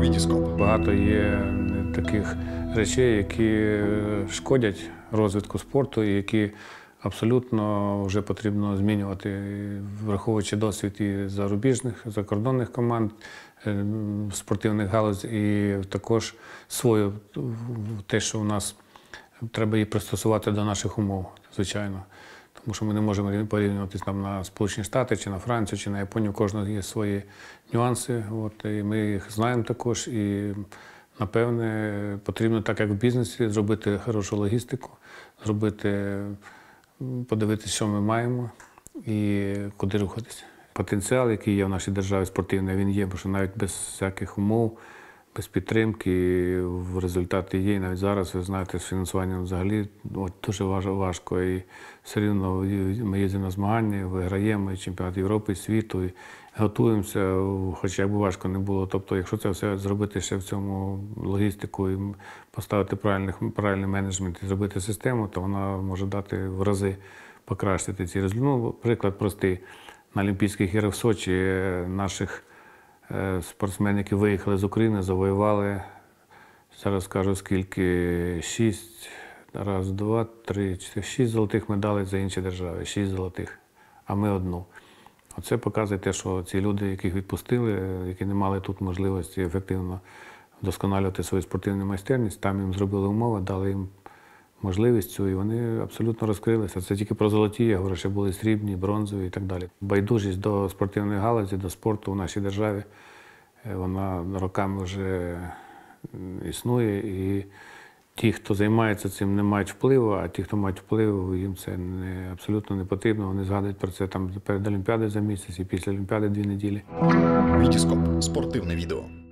Вітіскоп. Багато є таких речей, які шкодять розвитку спорту і які абсолютно вже потрібно змінювати, враховуючи досвід і зарубіжних, закордонних команд, спортивних галузь, і також свою, те, що у нас треба її пристосувати до наших умов, звичайно. Тому що ми не можемо порівнюватися там на Сполучені Штати, чи на Францію, чи на Японію. У кожного є свої нюанси, і ми їх знаємо також. І, напевне, потрібно, так як в бізнесі, зробити хорошу логістику, подивитися, що ми маємо і куди рухатися. Потенціал, який є в нашій державі спортивний, він є, бо що навіть без всяких умов, без підтримки в результаті є. І навіть зараз, ви знаєте, з фінансуванням взагалі дуже важко. І все рівно ми їздимо на змагання, виграємо і чемпіонат Європи, і світу, і готуємося, хоч як би важко не було. Тобто, якщо це все зробити ще в цьому логістику і поставити правильний менеджмент і зробити систему, то вона може дати в рази покращити ці результати. Ну, приклад простий. На Олімпійських іграх в Сочі наших спортсменів, які виїхали з України, завоювали, зараз скажу скільки, 6 золотих медалей за інші держави, 6 золотих, а ми одну. Оце показує те, що ці люди, яких відпустили, які не мали тут можливості ефективно вдосконалювати свою спортивну майстерність, там їм зробили умови, дали їм можливість цю, і вони абсолютно розкрилися. Це тільки про золоті, я говорю, що були срібні, бронзові і так далі. Байдужість до спортивної галузі, до спорту в нашій державі, вона роками вже існує, і ті, хто займається цим, не мають впливу, а ті, хто мають вплив, їм це абсолютно не потрібно. Вони згадують про це там перед Олімпіадою за місяць і після Олімпіади 2 неділі. Вітіскоп. Спортивне відео.